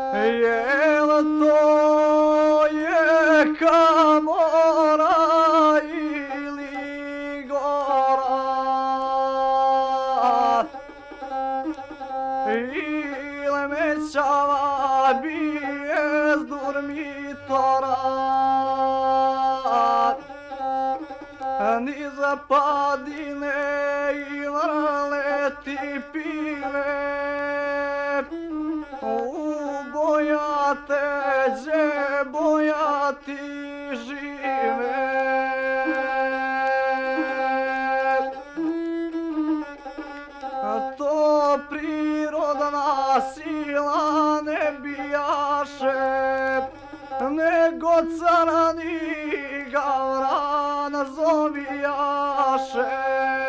Jel to je Kamora ili Gora? Ile mećava bije s durmitora? Ni zapadine i vrleti pive, bojate, bojati žive. To prirodna sila ne bijaše, nego carani Gavran zovijaše.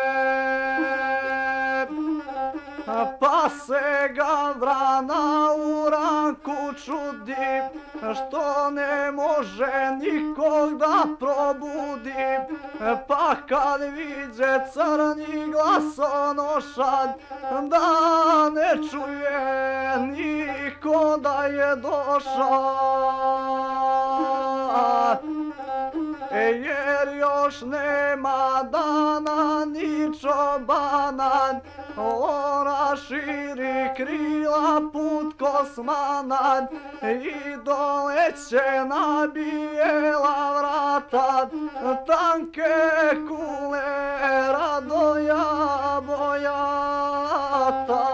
Pa se Gavrana u ranku čudi, što ne može nikog da probudi. Pa kad viđe crni glasonošad, da ne čuje niko da je došao. Jer još nema dana ni čobana, ona širi krila put kosmana i doleće na bijela vrata tanke kule Radoja Bojata.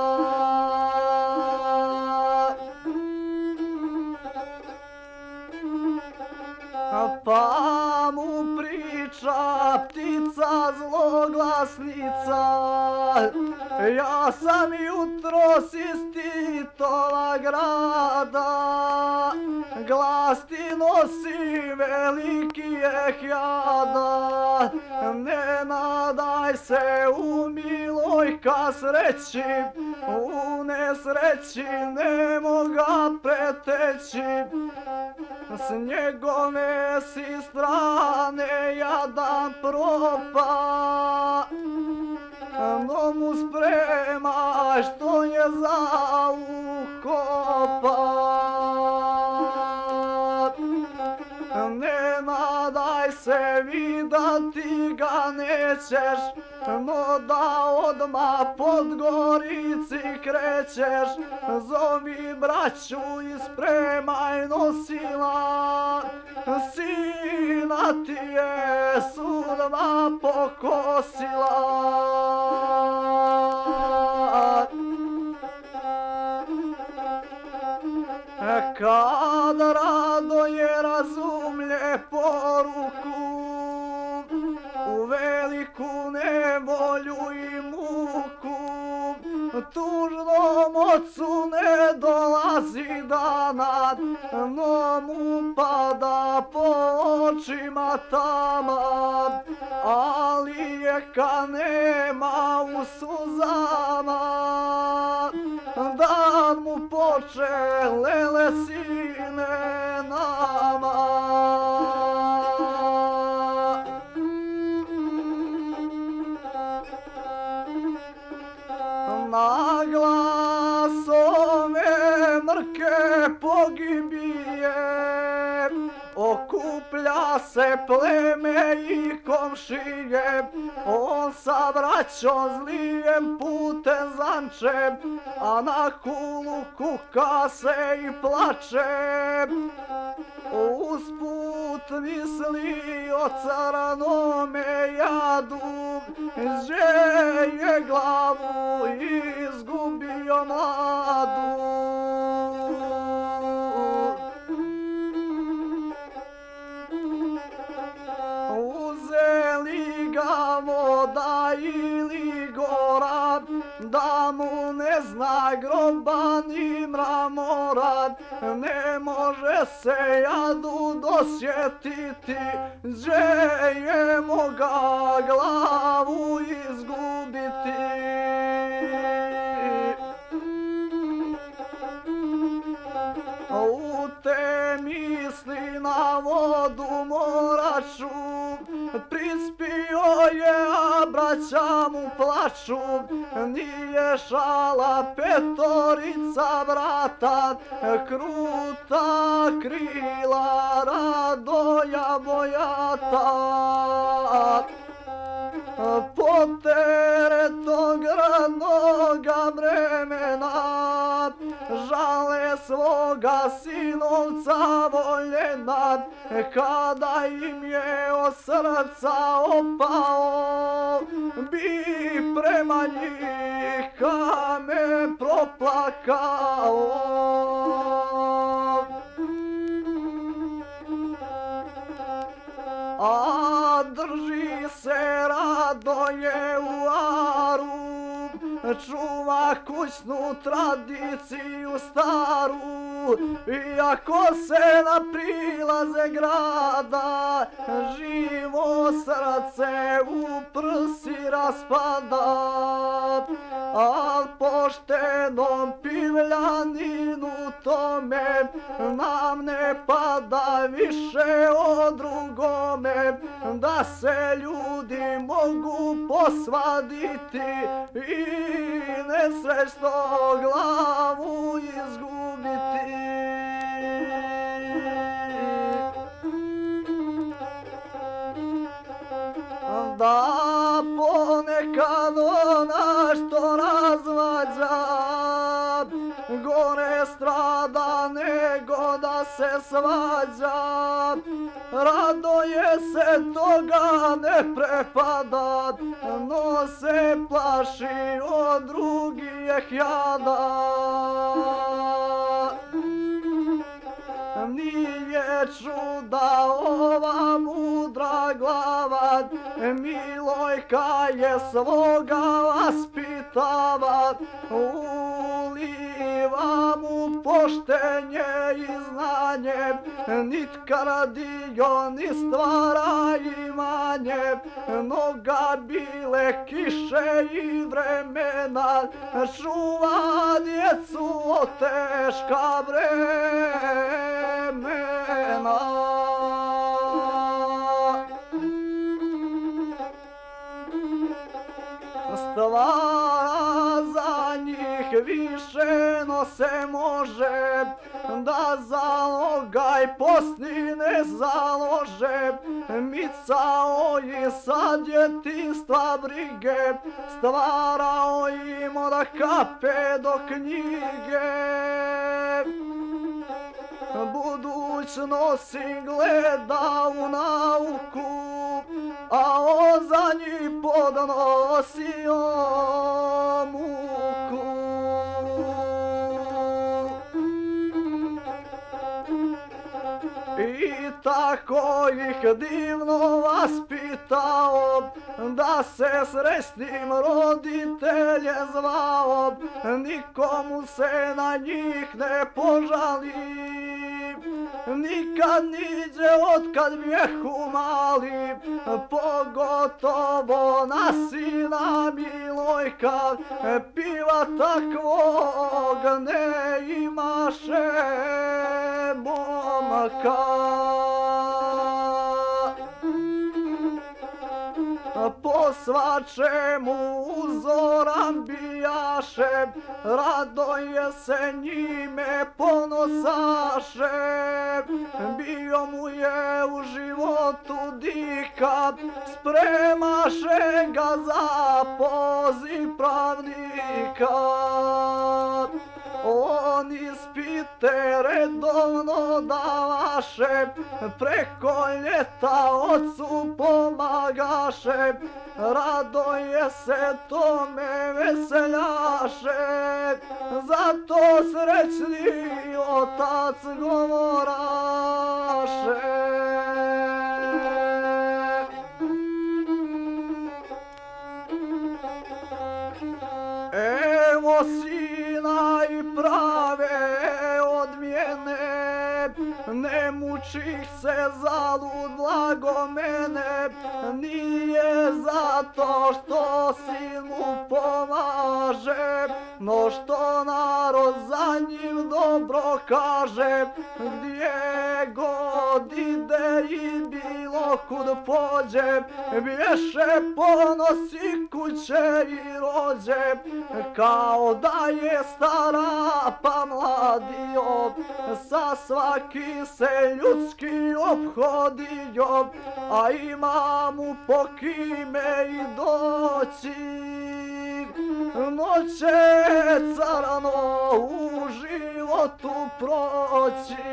Pa mu priča ptica zloglasnica, ja sam jutros iz Titova grada, glas ti nosi veliki je jada. Ne nadaj se u milojka sreći, u nesreći ne moga preteći. S njegove si strane jadan propa, no mu sprema što je za ukopa. Ne nadaj se vidati ga nećeš, no da odmah Podgorici krećeš. Zovi braću i spremaj nosila, sina ti je sudba pokosila. Kad Radoje razumlje poruku, u veliku nevolju i muku, tužnom ocu ne dolazi dana, no mu pada po očima tama, ali jeka nema u suzama. Dan mu poče, lele sine nama. Na glas ove mrke pogibije, okuplja se pleme i komšije. On sa braćom zlijem putem zanče, a na kulu kuka se i plače. Usput misli o caranome jadu, gdje je glavu izgubio mladu. Uzeli ga voda ili gora, da mu ne zna groba ni mramora. Ne može se jadu dosjetiti, gdje je moga glavu izgubiti. U te misli na vodu moraću, prispio je, a brat braća mu plaču, nije šala petorica brata, kruta krila Radoja Bojata. Pod teretom gradnoga bremena žale svoga sinovca voljena, kada im je od srca opao, bi prema njih kamen proplakao. A drži se Radoje u aru, čuva kućnu tradiciju staru, iako se na prilaze grada živo srce u prsi raspada. Al poštenom pivljaninu tome nam ne pada više o drugome, da se ljudi mogu posvaditi i nesrećno glavu izgubiti. Da ponekad ona što razvađa gore strada nego da se svađa, Radoje se toga ne prepada, no se plaši od drugih jada. Nije čuda ova mudra glava, Milojka je svoga vaspitava, uliva mu poštenje i znanje, nit karadio ni stvara imanje, noga bile kiše i vremena, čuva djecu od teška vremena. Stvara za njih više no se može, da zalogaj posni ne založe, micao i sa djetinstva brige, stvarao im od kape do knjige. Budućnost si gleda u nauku, a on za njih podnosio muku. I tako ih divno vaspitao, da se srećnim roditelje zvao, nikomu se na njih ne požali. Nikad niđe otkad bjehu mali, pogotovo na sina Milojka, piva takvog ne imaše momaka. Po svačemu uzoran bijaše, Radoje se njime ponosaše, bio mu je u životu dika, spremaše ga za poziv pravnika. On ispite redovno davaše, preko ljeta ocu pomagaše, Radoje se tome veseljaše, zato srećni otac govoraše. Evo sina i prave odmjene, ne mučih se zalud blago mene, nije zato što sin mu pomaže, no što narod za njim dobro kaže, gdje god ide i bilo kud pođe, bješe ponosi kuće i rođe, kao da je stara pa mladio, sa svaki se ljudski obhodio, a ima mu po kime i doći. Noće carano u životu proći,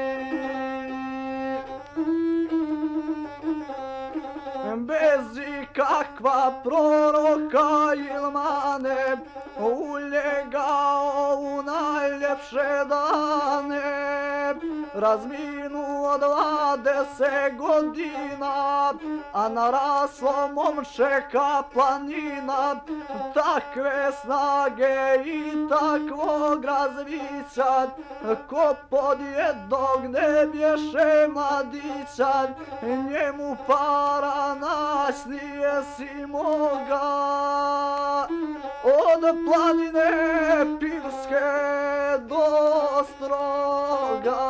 bez ikakva proroka il mane, uljegao u najljepše dane, razminu od 20 godina, a naraslo momčeka planina, takve snage i takvog razvića, ko pod jednog ne bješe mladića, njemu para naći nije si moga. Od planine Pirske do Ostroga,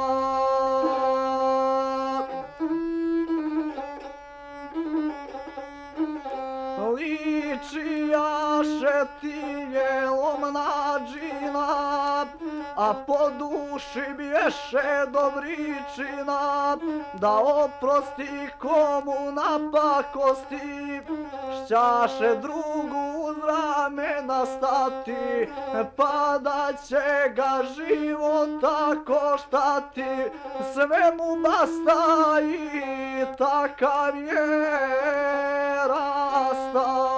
liči jaše tijelom nađina, a po duši bješe dobričina, da oprosti komu napakosti, šćaše drugu uz ramena stati, pa da će ga života koštati, sve mu basta i takav je rastat.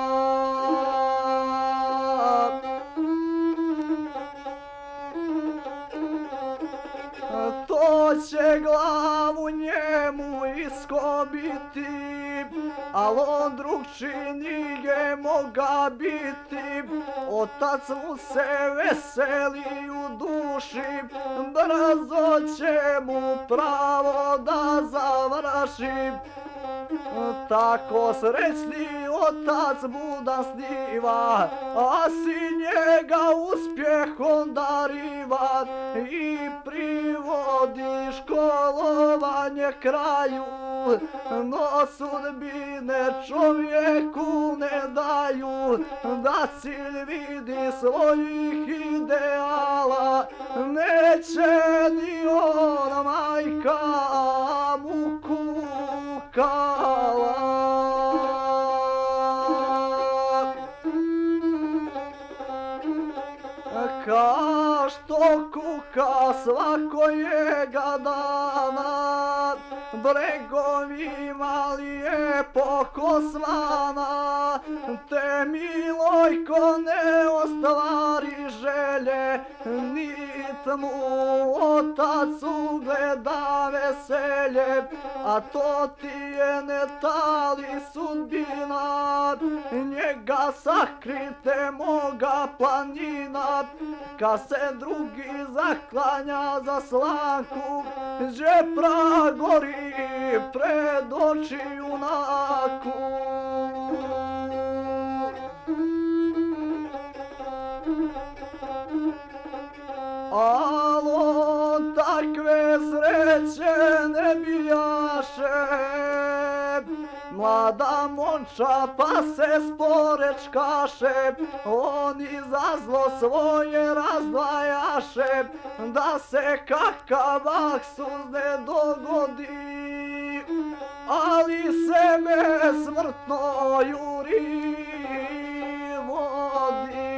To će glavu njemu iskobiti, al on drugči nije moga biti. Otac mu se veseli u duši, brzo će mu pravo da završi. Tako srećni otac budan sniva, a sin njega uspjehom dariva i privodi školovanje kraju. No sudbine čovjeku ne daju, da cilj vidi svojih ideala, neće ni on majka mu kukala. Ka što kuka svakojega dana, bregovima lijepo Kosmana, te Milojko ne ostvari želje, nit mu otac ugleda veselje, a to ti je ne tali sudbina, njega sakrite moga planina, kad se drugi zaklanja za slanku, gdje pragori pred oči junaku. Al on takve sreće ne bijaše, mlada momča pa se sporečkaše, oni za zlo svoje razdvajaše, da se kakav aksuz ne dogodi, ali sebe smrtno juri vodi.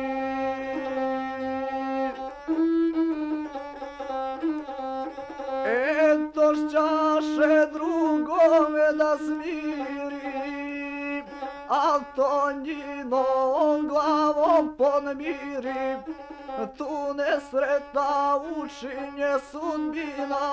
Eto šćaše drugome da smiri, al to njino on glavom podmiri, tu nesretna učinje sudbina,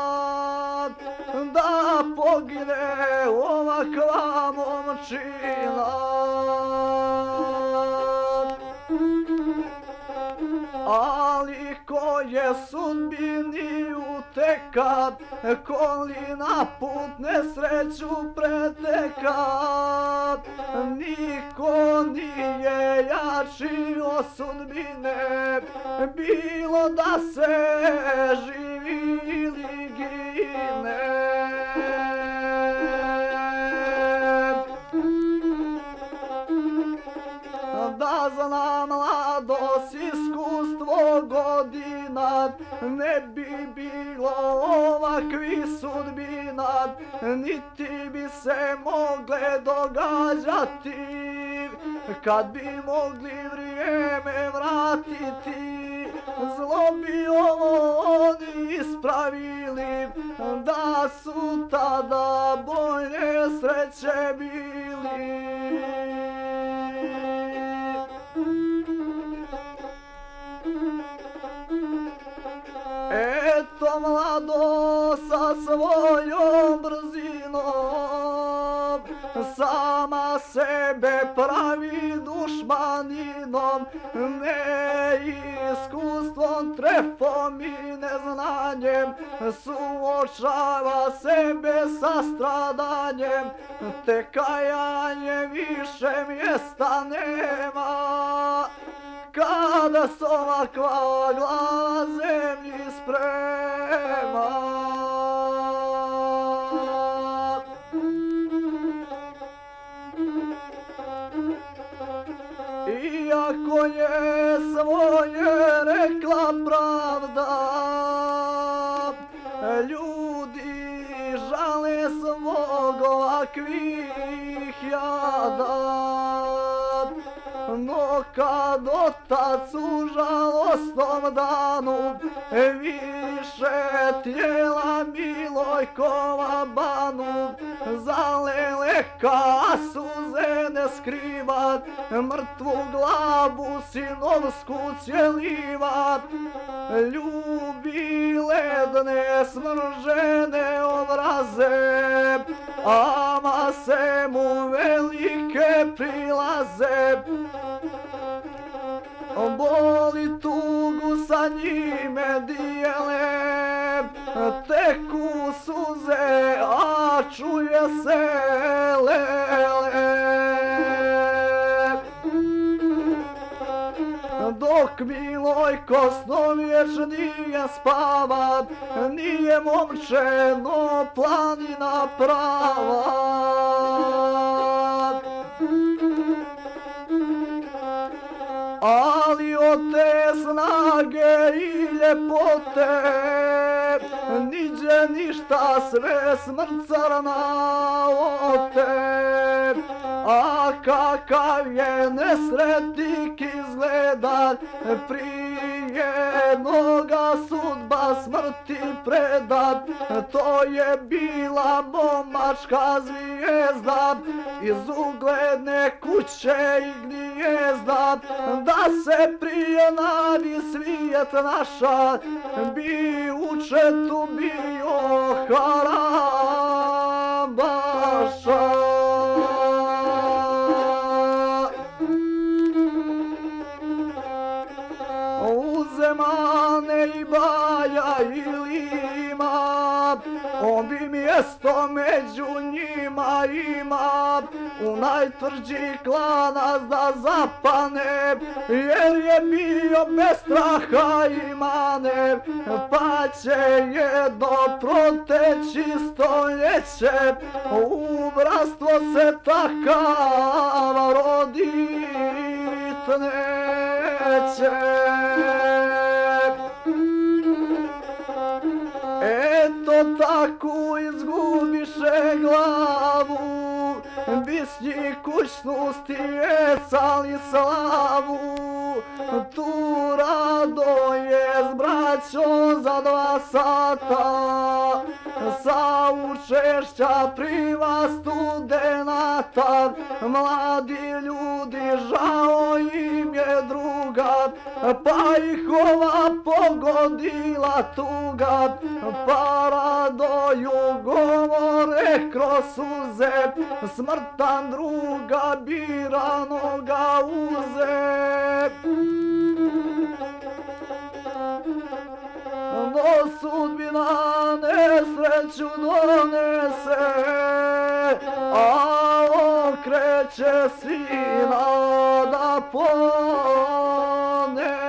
da pogine ovakva momčina. Ali ko je sudbini utekat, ko li na put nesreću pretekat. Niko nije jači od sudbine, bilo da se živi ili gine. Da zna mladost, iskustvo godina, ne bi bilo ovakvih sudbina, niti bi se mogle događati, kad bi mogli vrijeme vratiti. Zlo bi ovo oni ispravili, da su tada bolje sreće bili. Eto mlado sa svojom brzinom, sama sebe pravi dušmaninom, neiskustvom, trefom i neznanjem, suočava sebe sa stradanjem, te kajanje više mjesta nema. Kada se ovakva glava zemlji sprema. Iako je svoje rekla pravda, ljudi žale svog ovakvih jada. No kad otac u žalostnom danu više tijela Milojkova banu zalele ka suze ne skrivat, mrtvu glavu sinovsku cjelivat, ljubi ledne smržene obraze, ama se mu velike prilaze. Boli tugu sa njime dijele, teku suze, a čuje se lele. Dok Milojko snom vječnije spava, nije momče, no planina prava. Ali od te snage i ljepote niđe ništa, sve smrt crna ote. A kakav je nesretnik izgleda, prije jednoga sudba smrti predat. To je bila momačka zvijezda iz ugledne kuće i gnijezda, da se prije navi svijet naša bi u četu bio Harambaša. Zemane i Baja i Lima, on bi mjesto među njima ima, u najtvrđi klanac da zapane, jer je bio bez straha i mane, pa će jedno proteći stoljeće, u bratstvo se takav rodit neće. Eto tako izgubiše glavu, bisnji kućnu stjecali slavu. Tu rado je s braćom za 2 sata, sa učešća priva studenata. Mladi ljudi, žao im je druga, pa ih ova pogodila tuga, pa radoju govore kroz suze, smrtan druga biranoga uze. sreću donese, a okreće sina da ponese.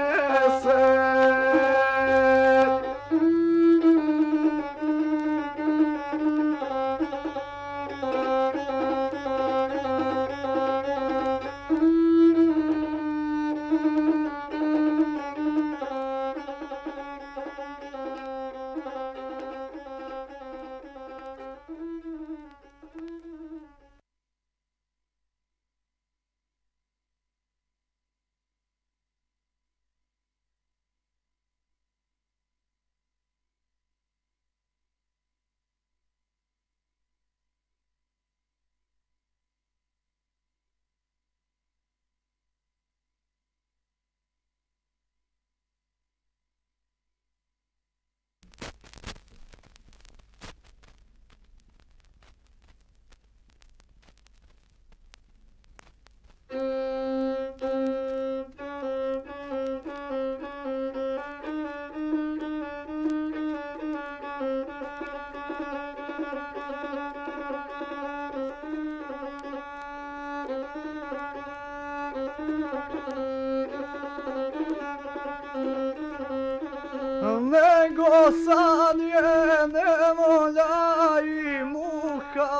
Nego sad je nevolja i muka,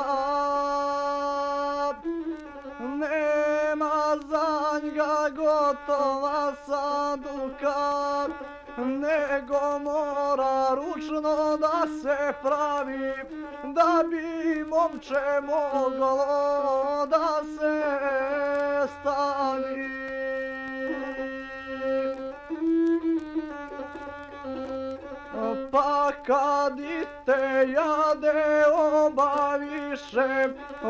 nema za njega gotova sanduka, nego mora ručno da se pravi, da bi momče moglo da se stavi. Pa kad i te jade obaviše,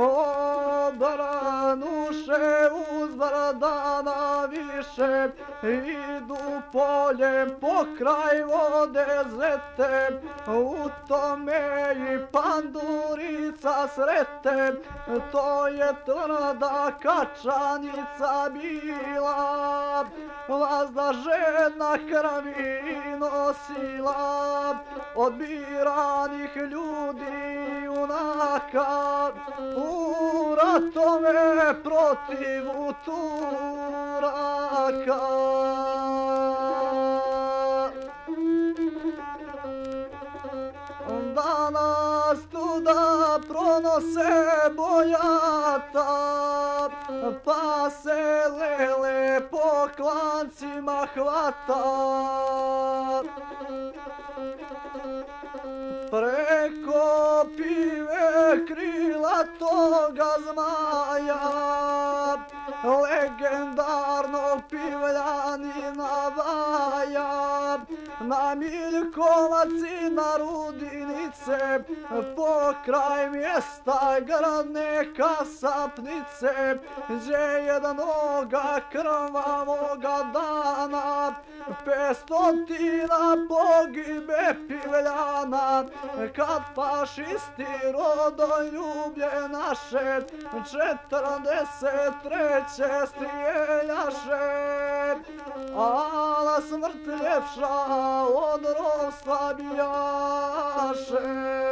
odranuše uzbrdana više, idu poljem pokraj vode zete, u tome i pandurica srete, to je tvrda kačanica bila, vazda žena krvi nosila, od biranih ljudi junaka, u ratove protiv Turaka. Danas tuda pronose bojata, pa se lele po klancima hvata. Preko pive krila toga zmaja, legendarnog pivljanina vaja, na Miljkovac i na Rudinice, pokraj mjesta gradne kasapnice, gdje jednoga krvavoga dana 500 pogibe pivljana, kad fašisti rodoljublje naše 43. strijeljaše, ala smrt ljepša od ropstva bijaše.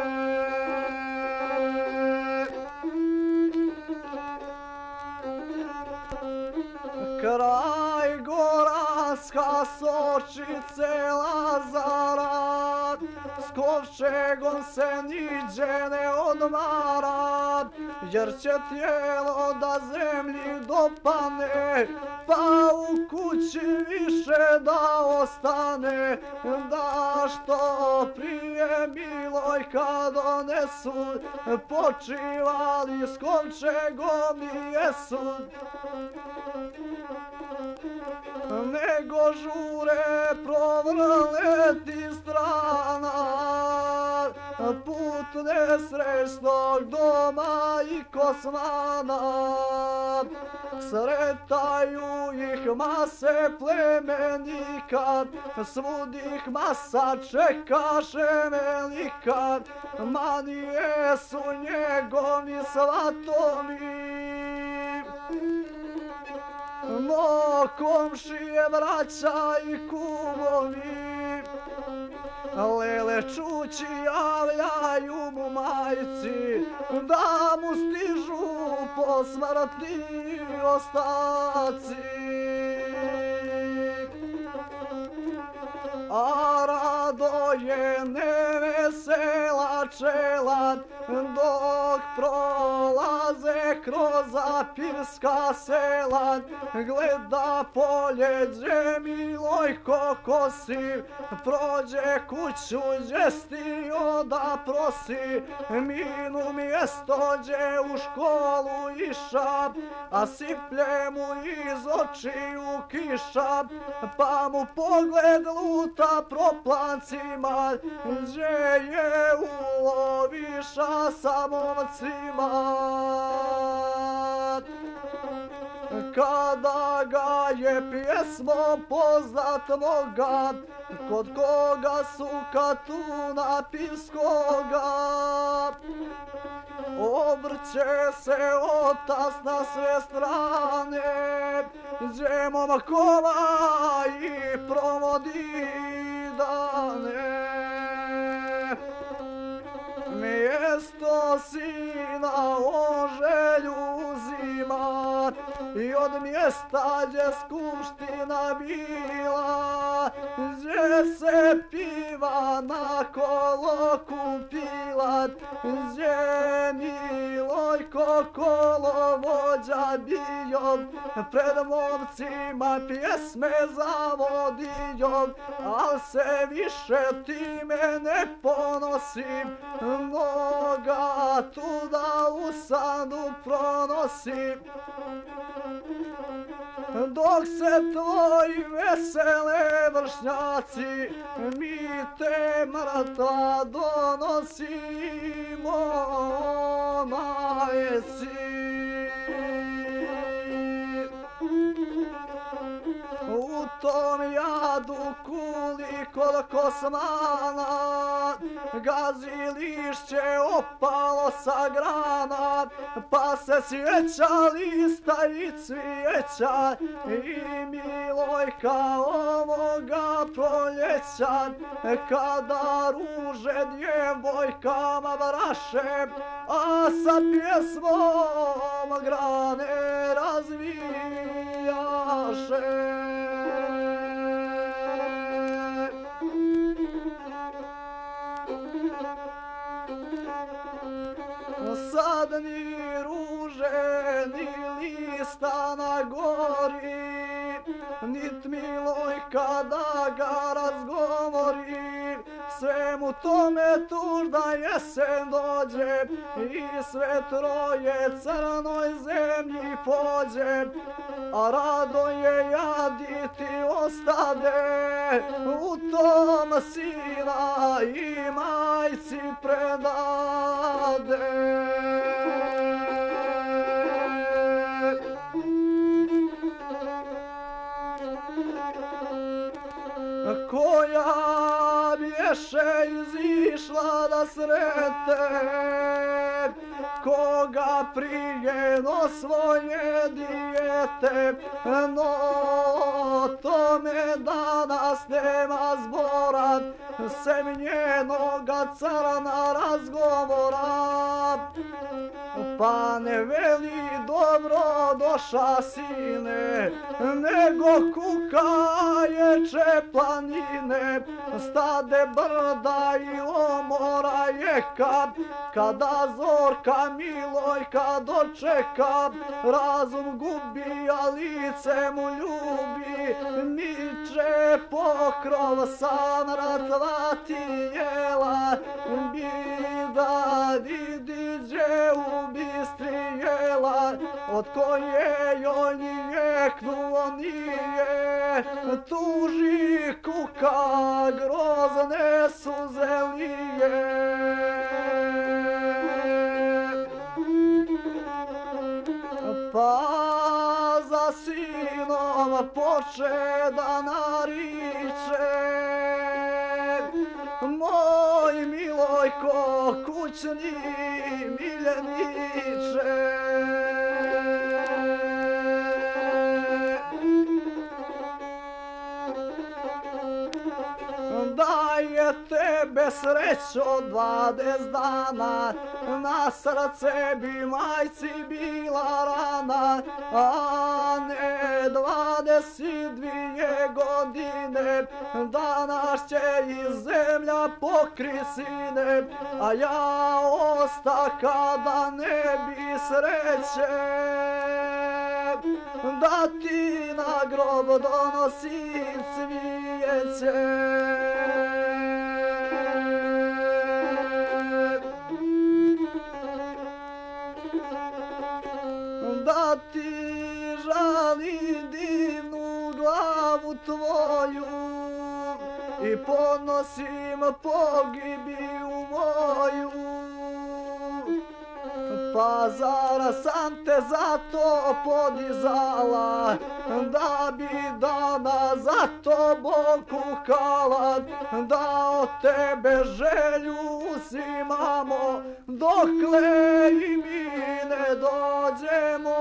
Kraj Goranska Sočice Lazara, s kovčegom se niđe ne odmara, jer će tijelo da zemlji dopane, pa u kući više da ostane, da što prije Milojka donesu, počivali s kovčegom i jesu. Nego žure provrleti strana, put nesrećnog doma i kosmana. Sretaju ih mase plemenika, svud ih masa čekaše velika, manije su njegovi svatovi. No komšije, braća i kumovi, Lele čući javljaju mu majci da mu stižu posmrtni ostaci. A Radoje nevesela čela dok prolaze kroz apirska sela, gleda poljeđe Milojko kosi, prođe kuću gdje stio da prosi, minu mjesto gdje u školu iša, a siplje mu iz očiju kiša, pa mu pogled luta proplancima gdje je uloviša sa momcima. Kada ga je pjesmom poznat moga, kod koga su Katuna Pivskoga, obrće se otac na sve strane, gdje momkova i provodi dane. Mjesto sina on želju uzima i od mjesta gdje skupština bila, gdje se piva na kolo kupila, gdje Milojko kolovođa bio, pred momcima pjesme zavodio, al se više time ne ponosim, mnoga tuda u sanu pronosim. Dok se tvoji vesele vršnjaci mi te mrtva donosimo majci. U tom jadu kuli kod Kosmana gazi lišće opalo sa grana, pa se sjeća lista i cvijeća i Milojka ovoga proljeća, kada ruže djevojkama vraše, a sa pjesmom grane razvijaše. Sad ni ruže, ni lista na gori, nit Milojka da ga razgovori, svemu tome tužna jesen dođe i sve troje crnoj zemlji pođe, a Radoje jaditi ostade, u tom sina i majci predade. Koja bješe izišla da srete, koga prijeno svoje dijete, no tome danas nema zbora, sem njenoga crna razgovora. Pa ne veli dobro doša sine, nego kukaječe planine, stade brda i omora jeka, kada zorka Milojka dočeka, razum gubi, a lice mu ljubi, niče pokrov sa mrtva tijela, bida vidi gdje u bistri jela, od koje joj nijeknulo nije, tuži kuka grozne suze lije. Pa za sinom poče da nariče, moj Milojko kućni miljeniče. da je tebe srećo 20 dana, na srce bi majci bila rana, a ne 22 godine, danas će i zemlja pokri sine, a ja osta kada ne bi sreće, da ti na grob donosim cvijeće. Da ti žalim divnu glavu tvoju i podnosim pogibiju moju. Pa zar sam te zato podizala, da bi dana za tobom kukala, da od tebe želju uzimamo, dokle i mi ne dođemo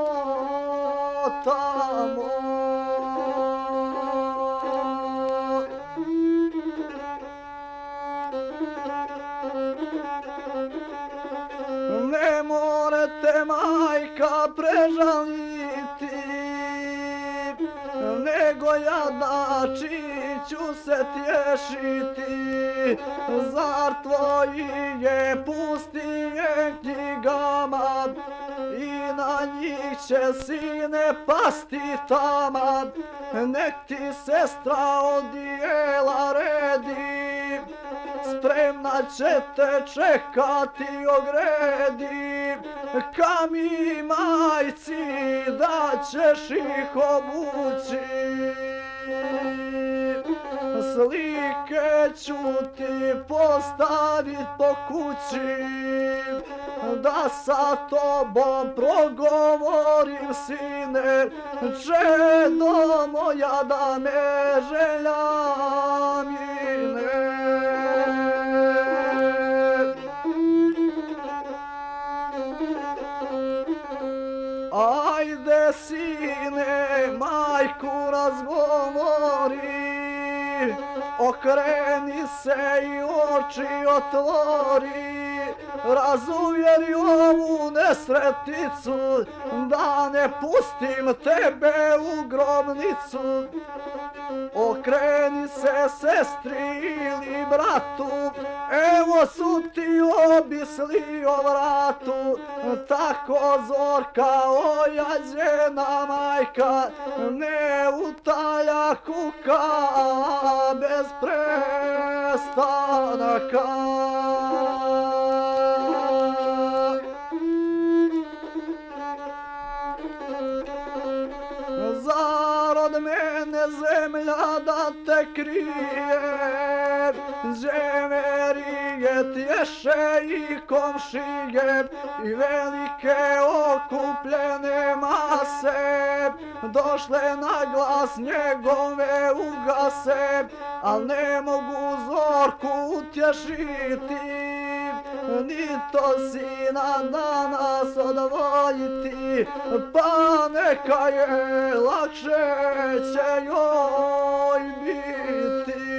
tamo. Ne morate majka prežaliti, nego jadači ću se tješiti. Zar tvoji je pustije knjigama i na njih će sine pasti tama. Nek ti sestra odijela redi, spremna će te čekati ogredi, ka mi majci da ćeš ih obući. Slike ću ti postavit po kući, da sa tobom progovorim sine, čedo moja da me želja mine. Ajde sine, majku razgovori, okreni se i oči otvori, razuvjeri ovu nesretnicu, da ne pustim tebe u grobnicu. Okreni se sestri ili bratu, evo su ti obislio vratu, tako zorka ojađena majka ne utalja kuka bez prestanaka. Zar od mene zemlja da te krije, džemerije tješe i komšije i velike okupljene mase, došle na glas njegove ugase, al ne mogu zorku utješiti, ni to sina danas odvojiti, pa neka je lakše će joj biti.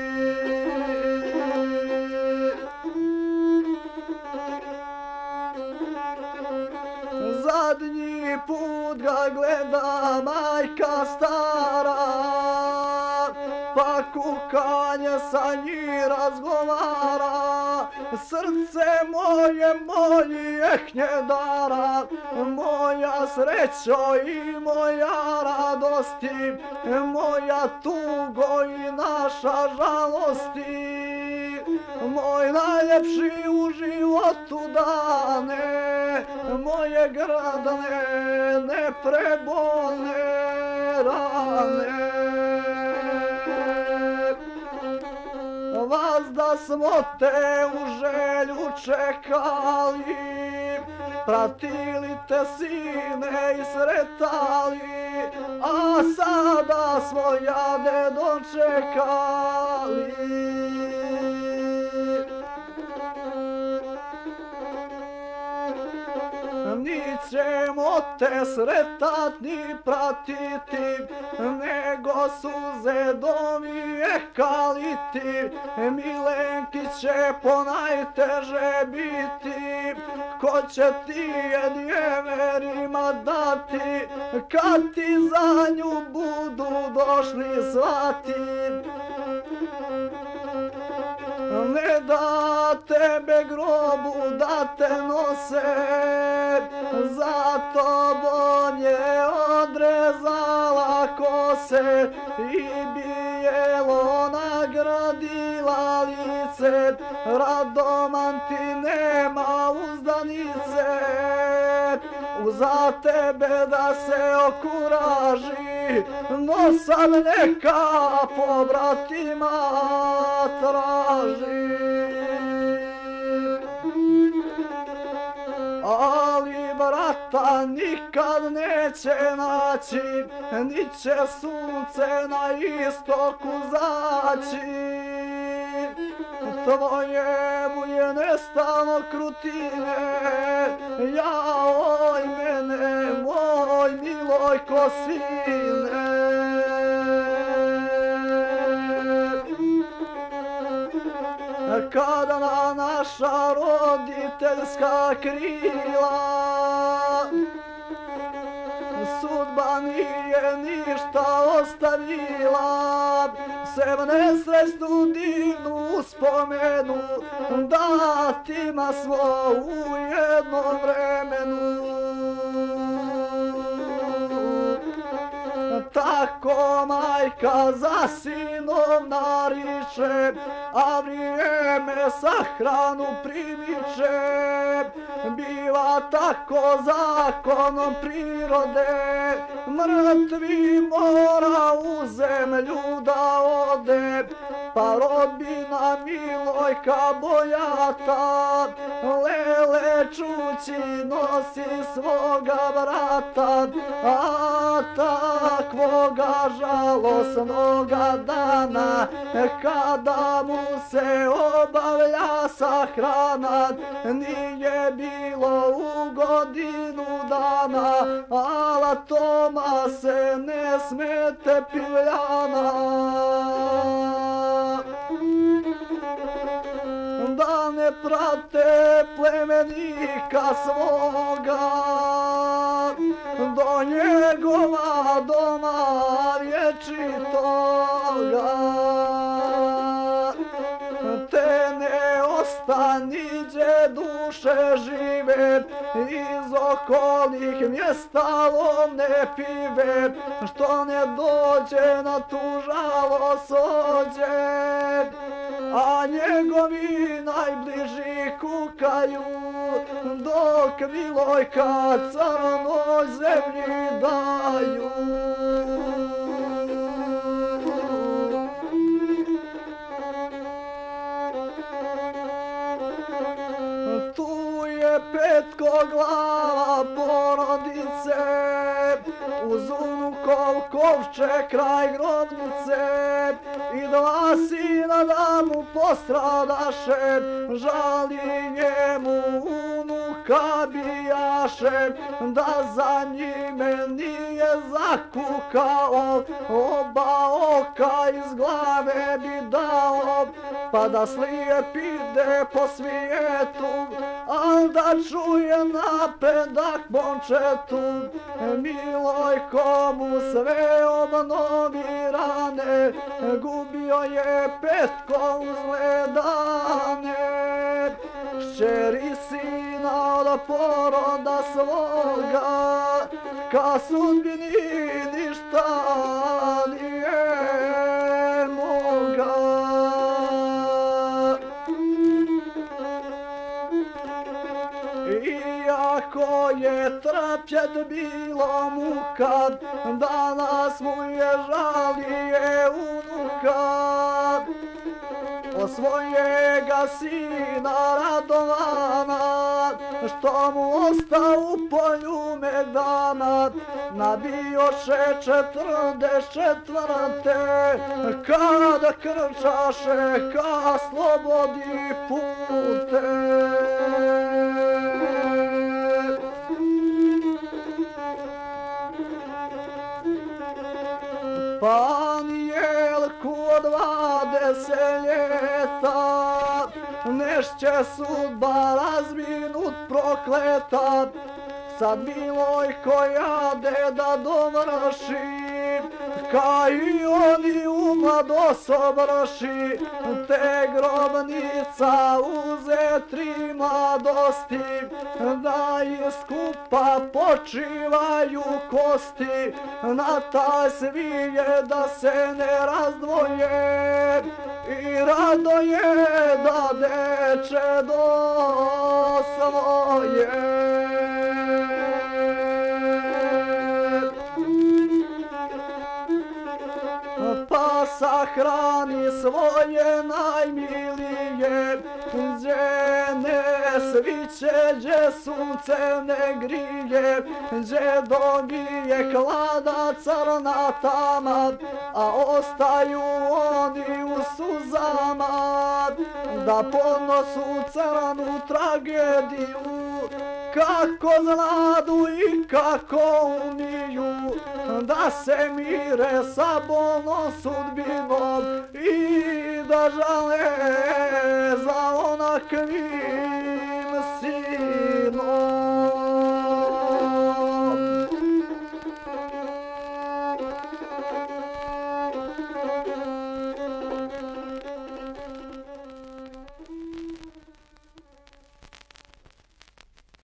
Zadnji put ga gleda majka stara, pa kukanje sa njih razgovara. Srce moje moji hnjedara, moja srećo i moja radosti, moja tugo i naša žalosti, moj najljepši u životu dane, moje gradane neprebolne rane. Vas da smo te u želju čekali, pratili te sine i sretali, a sada smo jade dočekali. Nić ćemo te sretatni pratiti, nego suze dovije kaliti. Milenki će ponajteže biti, ko će ti je djeverima dati, kad ti za nju budu došli svati. Ne da tebe grobu da te nose, za tobom je odrezala kose i bijelo nagradila lice. Radoman ti nema uzdanice, za tebe da se okuraži, no sad neka pobratima traži. Ali brata nikad neće naći, ni će sunce na istoku zaći. Tvoje mu je nestano krutine, jaoj mene, moj Milojko sine. Kada na naša roditeljska krila sudba nije ništa ostavila, sem nesrećnu divnu uspomenu datima smo u jednom vremenu. Tako majka za sinom nariče, a vrijeme sahranu primiče. Biva tako zakonom prirode, mrtvi mora u zemlju da ode. Pa rodbina Milojka bojata, lele čući nosi svoga brata, a takvoga žalosnoga dana, kada mu se obavlja sahrana, nije bilo u godinu dana, ala Toma se ne smete piljana. Da ne prate plemenika svoga, do njegova doma vječitoga. Te ne ostaniđe duše žive, iz okolnih mjesta lovne pive, što ne dođe na tu žalost ođe. A njegovi najbliži kukaju, dok Milojka crnoj zemlji daju. Tu je Petko glava porodice, uz unukov kovčeg kraj grobnice, i dva sina da mu postradaše, žali njemu unuka bijaše, da za njime nije zakukao, oba oka iz glave bi dao, pa da slijep ide po svijetu, al da čuje napredak bončetu. Milojko mu sve obnovi rane, gubio je Petko uzle dane. Šćeri sina od poroda svoga, ka sudbini ništa nije moga. Iako je trapjet bilo muka, danas mu je žalije unuka. O svojega sina Radovana, što mu osta u polju Megdana, nabioše 44. Kada krčaše ka slobodi pute. Pa Anijelku od 20 ljeta nešće sudba razminut prokletat. Sad Milojko jade da dovrši, ka i oni umladost obrši, te grobnica uze 3 mladosti, da iskupa počivaju kosti, na taj svije da se ne razdvoje, i rado je da deče do svoje. Pa sahrani svoje najmilije, gdje sviće, gdje sunce ne grije, gdje dobije klada crna tama, a ostaju oni u suzama, da podnosu crnu tragediju, kako znadu i kako umiju, da se mire sa bolnom sudbinom i da žale za onakvim